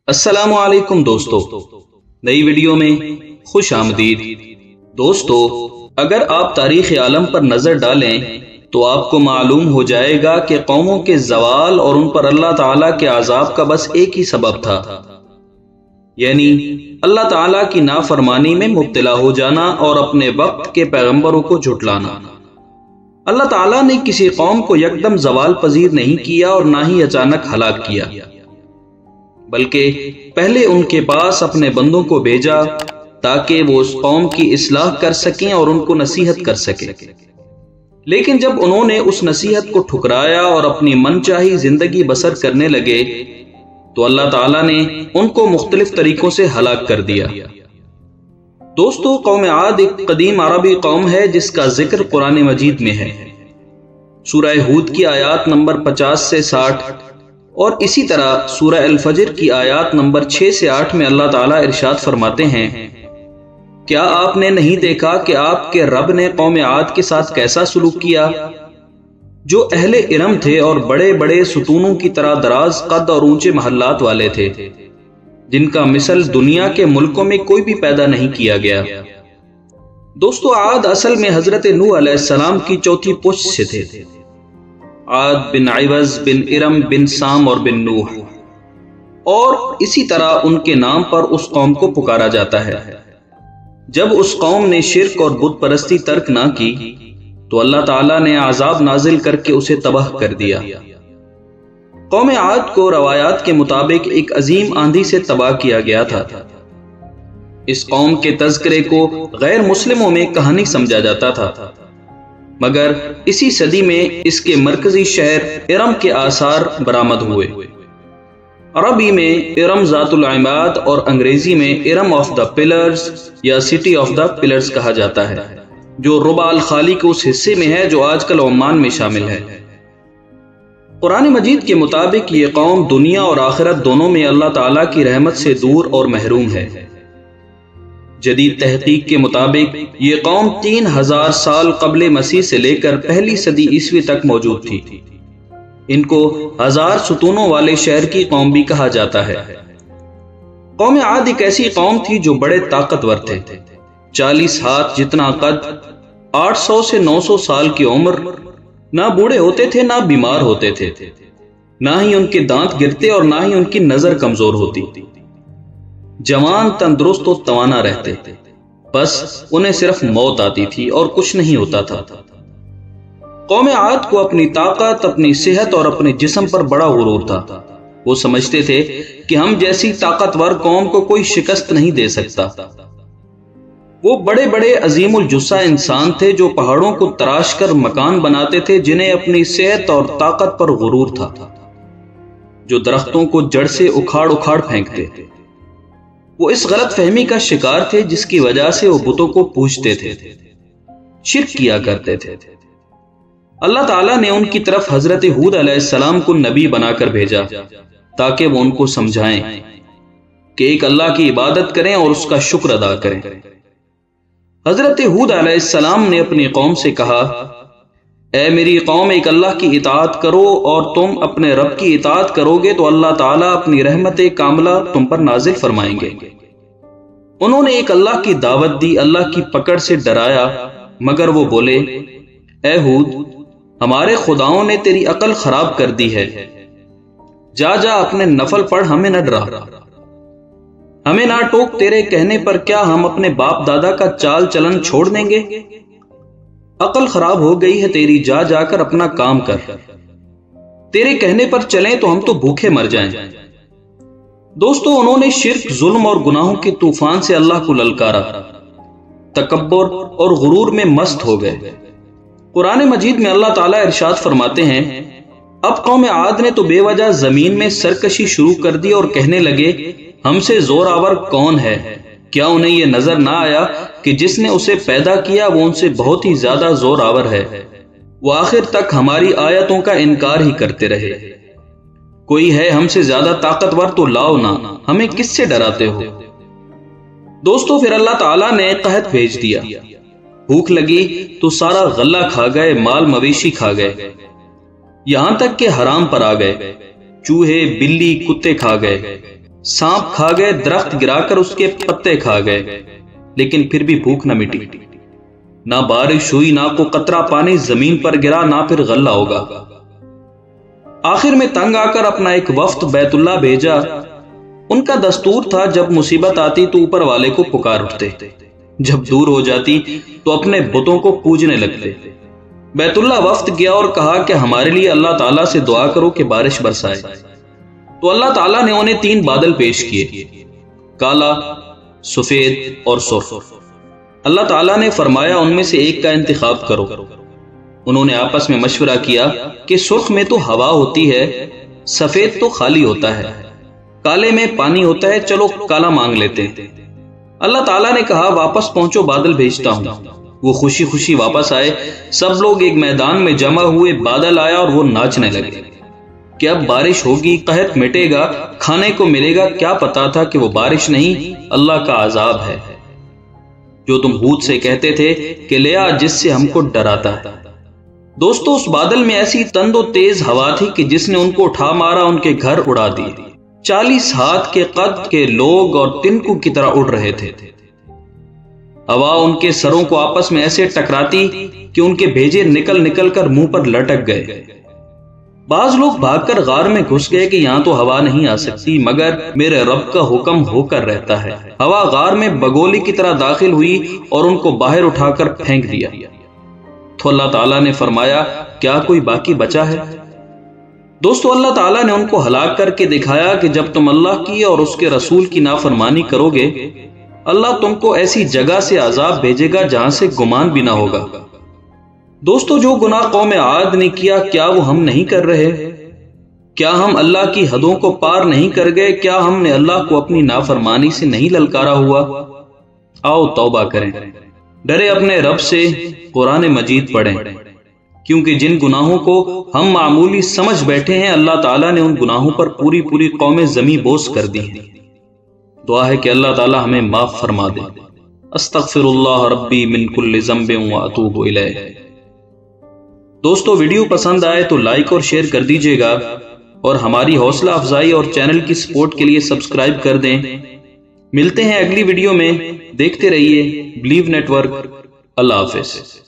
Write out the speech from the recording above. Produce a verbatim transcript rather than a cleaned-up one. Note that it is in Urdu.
السلام علیکم دوستو، نئی ویڈیو میں خوش آمدید۔ دوستو، اگر آپ تاریخ عالم پر نظر ڈالیں تو آپ کو معلوم ہو جائے گا کہ قوموں کے زوال اور ان پر اللہ تعالیٰ کے عذاب کا بس ایک ہی سبب تھا، یعنی اللہ تعالیٰ کی نافرمانی میں مبتلا ہو جانا اور اپنے وقت کے پیغمبروں کو جھٹلانا۔ اللہ تعالیٰ نے کسی قوم کو یکدم زوال پذیر نہیں کیا اور نہ ہی اچانک ہلاک کیا، بلکہ پہلے ان کے پاس اپنے بندوں کو بھیجا تاکہ وہ اس قوم کی اصلاح کر سکیں اور ان کو نصیحت کر سکیں۔ لیکن جب انہوں نے اس نصیحت کو ٹھکرایا اور اپنی من چاہی زندگی بسر کرنے لگے تو اللہ تعالیٰ نے ان کو مختلف طریقوں سے ہلاک کر دیا۔ دوستو، قوم عاد ایک قدیم عربی قوم ہے جس کا ذکر قرآن مجید میں ہے، سورہ ہود کی آیات نمبر پچاس سے ساٹھ، اور اسی طرح سورہ الفجر کی آیات نمبر چھ سے آٹھ میں اللہ تعالیٰ ارشاد فرماتے ہیں، کیا آپ نے نہیں دیکھا کہ آپ کے رب نے قوم عاد کے ساتھ کیسا سلوک کیا، جو اہل ارم تھے اور بڑے بڑے ستونوں کی طرح دراز قد اور اونچے محلات والے تھے، جن کا مثل دنیا کے ملکوں میں کوئی بھی پیدا نہیں کیا گیا۔ دوستو، عاد اصل میں حضرت نوح علیہ السلام کی چوتھی پشت سے تھے۔ عاد بن عوض بن ارم بن سام اور بن نوح، اور اسی طرح ان کے نام پر اس قوم کو پکارا جاتا ہے۔ جب اس قوم نے شرک اور بت پرستی ترک نہ کی تو اللہ تعالیٰ نے عذاب نازل کر کے اسے تباہ کر دیا۔ قوم عاد کو روایات کے مطابق ایک عظیم آندھی سے تباہ کیا گیا تھا۔ اس قوم کے تذکرے کو غیر مسلموں میں کہانی سمجھا جاتا تھا، مگر اسی صدی میں اس کے مرکزی شہر ارم کے آثار برآمد ہوئے۔ عربی میں ارم ذات العماد اور انگریزی میں ارم آف دا پلرز یا سٹی آف دا پلرز کہا جاتا ہے، جو ربع الخالی کے اس حصے میں ہے جو آج کل عمان میں شامل ہے۔ قرآن مجید کے مطابق یہ قوم دنیا اور آخرت دونوں میں اللہ تعالیٰ کی رحمت سے دور اور محروم ہے۔ جدید تحقیق کے مطابق یہ قوم تین ہزار سال قبل مسیح سے لے کر پہلی صدی عیسوی تک موجود تھی۔ ان کو ہزار ستونوں والے شہر کی قوم بھی کہا جاتا ہے۔ قوم عاد ایک ایسی قوم تھی جو بڑے طاقتور تھے، چالیس ہاتھ جتنا قد، آٹھ سو سے نو سو سال کی عمر، نہ بوڑھے ہوتے تھے نہ بیمار ہوتے تھے، نہ ہی ان کے دانت گرتے اور نہ ہی ان کی نظر کمزور ہوتی، جوان تندرست و توانا رہتے، بس انہیں صرف موت آتی تھی اور کچھ نہیں ہوتا تھا۔ قوم عاد کو اپنی طاقت، اپنی صحت اور اپنے جسم پر بڑا غرور تھا۔ وہ سمجھتے تھے کہ ہم جیسی طاقتور قوم کو کوئی شکست نہیں دے سکتا۔ وہ بڑے بڑے عظیم الجثہ انسان تھے جو پہاڑوں کو تراش کر مکان بناتے تھے، جنہیں اپنی صحت اور طاقت پر غرور تھا، جو درختوں کو جڑ سے اکھاڑ اکھاڑ پھینکتے تھے۔ وہ اس غلط فہمی کا شکار تھے جس کی وجہ سے وہ بتوں کو پوجتے تھے، شرک کیا کرتے تھے۔ اللہ تعالیٰ نے ان کی طرف حضرت ہود علیہ السلام کو نبی بنا کر بھیجا تاکہ وہ ان کو سمجھائیں کہ ایک اللہ کی عبادت کریں اور اس کا شکر ادا کریں۔ حضرت ہود علیہ السلام نے اپنی قوم سے کہا، اے میری قوم، ایک اللہ کی اطاعت کرو، اور تم اپنے رب کی اطاعت کرو گے تو اللہ تعالیٰ اپنی رحمت کاملہ تم پر نازل فرمائیں گے۔ انہوں نے ایک اللہ کی دعوت دی، اللہ کی پکڑ سے ڈرایا، مگر وہ بولے، اے ہود، ہمارے خداؤں نے تیری عقل خراب کر دی ہے، جا جا اپنے نفل پڑھ، ہمیں نہ ڈرا، ہمیں نہ ٹوک، تیرے کہنے پر کیا ہم اپنے باپ دادا کا چال چلن چھوڑ دیں گے؟ عقل خراب ہو گئی ہے تیری، جا جا کر اپنا کام کر، تیرے کہنے پر چلیں تو ہم تو بھوکے مر جائیں۔ دوستو، انہوں نے شرک، ظلم اور گناہوں کے طوفان سے اللہ کو للکارا، تکبر اور غرور میں مست ہو گئے۔ قرآن مجید میں اللہ تعالیٰ ارشاد فرماتے ہیں، اب قوم عاد نے تو بے وجہ زمین میں سرکشی شروع کر دی اور کہنے لگے، ہم سے زور آور کون ہے؟ کیا انہیں یہ نظر نہ آیا کہ جس نے اسے پیدا کیا وہ ان سے بہت ہی زیادہ زور آور ہے؟ وہ آخر تک ہماری آیتوں کا انکار ہی کرتے رہے۔ کوئی ہے ہم سے زیادہ طاقتور تو لاؤ نہ، ہمیں کس سے ڈراتے ہو؟ دوستو، پھر اللہ تعالیٰ نے قحط بھیج دیا، بھوک لگی تو سارا غلہ کھا گئے، مال مویشی کھا گئے، یہاں تک کہ حرام پر آ گئے، چوہے، بلی، کتے کھا گئے، سانپ کھا گئے، درخت گرا کر اس کے پتے کھا گئے، لیکن پھر بھی بھوک نہ مٹی۔ نہ بارش ہوئی، نہ کو قطرہ پانی زمین پر گرا، نہ پھر غلہ ہوگا۔ آخر میں تنگ آ کر اپنا ایک وفد بیت اللہ بھیجا۔ ان کا دستور تھا جب مصیبت آتی تو اوپر والے کو پکار اٹھتے، جب دور ہو جاتی تو اپنے بتوں کو پوجنے لگتے۔ بیت اللہ وفد گیا اور کہا کہ ہمارے لیے اللہ تعالیٰ سے دعا کرو کہ بارش برسائے۔ تو اللہ تعالیٰ نے انہیں تین بادل پیش کیے، کالا، سفید اور سرخ۔ اللہ تعالیٰ نے فرمایا ان میں سے ایک کا انتخاب کرو۔ انہوں نے آپس میں مشورہ کیا کہ سرخ میں تو ہوا ہوتی ہے، سفید تو خالی ہوتا ہے، کالے میں پانی ہوتا ہے، چلو کالا مانگ لیتے۔ اللہ تعالیٰ نے کہا واپس پہنچو، بادل بھیجتا ہوں۔ وہ خوشی خوشی واپس آئے، سب لوگ ایک میدان میں جمع ہوئے، بادل آیا اور وہ ناچنے لگے کہ اب بارش ہوگی، قحط مٹے گا، کھانے کو ملے گا۔ کیا پتا تھا کہ وہ بارش نہیں، اللہ کا عذاب ہے جو تم ہود سے کہتے تھے کہ لے آ، جس سے ہم کو ڈراتا ہے۔ دوستو، اس بادل میں ایسی تند و تیز ہوا تھی کہ جس نے ان کو اٹھا مارا، ان کے گھر اڑا دیے۔ چالیس ہاتھ کے قد کے لوگ اور تنکوں کی طرح اڑ رہے تھے۔ ہوا ان کے سروں کو آپس میں ایسے ٹکراتی کہ ان کے بھیجے نکل نکل کر منہ پر لٹک گئے۔ بعض لوگ بھاگ کر غار میں گھس گئے کہ یہاں تو ہوا نہیں آ سکتی، مگر میرے رب کا حکم ہو کر رہتا ہے۔ ہوا غار میں بگولی کی طرح داخل ہوئی اور ان کو باہر اٹھا کر پھینک دیا۔ تو اللہ تعالیٰ نے فرمایا کیا کوئی باقی بچا ہے؟ دوستو، اللہ تعالیٰ نے ان کو ہلاک کر کے دکھایا کہ جب تم اللہ کی اور اس کے رسول کی نافرمانی کرو گے، اللہ تم کو ایسی جگہ سے عذاب بھیجے گا جہاں سے گمان بھی نہ ہوگا۔ دوستو، جو گناہ قوم عاد نے کیا، کیا وہ ہم نہیں کر رہے؟ کیا ہم اللہ کی حدوں کو پار نہیں کر گئے؟ کیا ہم نے اللہ کو اپنی نافرمانی سے نہیں للکارا ہوا؟ آؤ توبہ کریں، ڈرے اپنے رب سے، قرآن مجید پڑھیں، کیونکہ جن گناہوں کو ہم معمولی سمجھ بیٹھے ہیں، اللہ تعالیٰ نے ان گناہوں پر پوری پوری قومیں زمیں بوس کر دی ہیں۔ دعا ہے کہ اللہ تعالیٰ ہمیں معاف فرما دے۔ استغفر اللہ ربی من کل ذنب واتوب الیہ۔ دوستو، ویڈیو پسند آئے تو لائک اور شیئر کر دیجیے گا، اور ہماری حوصلہ افزائی اور چینل کی سپورٹ کے لیے سبسکرائب کر دیں۔ ملتے ہیں اگلی ویڈیو میں، دیکھتے رہیے بلیو نیٹ ورک۔ اللہ حافظ۔